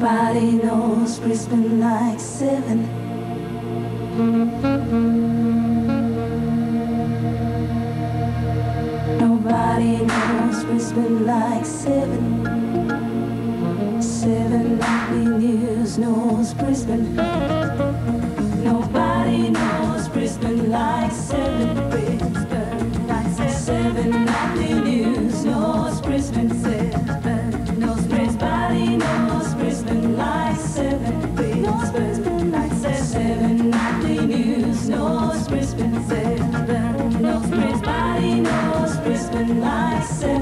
Nobody knows Brisbane like 7. Nobody knows Brisbane like 7. 7 nightly news knows Brisbane. Nobody knows Brisbane like 7. Brisbane like 7 nightly news knows Brisbane. 7 knows Brisbane knows Brisbane like 7. Brisbane like 7 nightly news knows Brisbane. 7 knows Brisbane knows Brisbane like 7.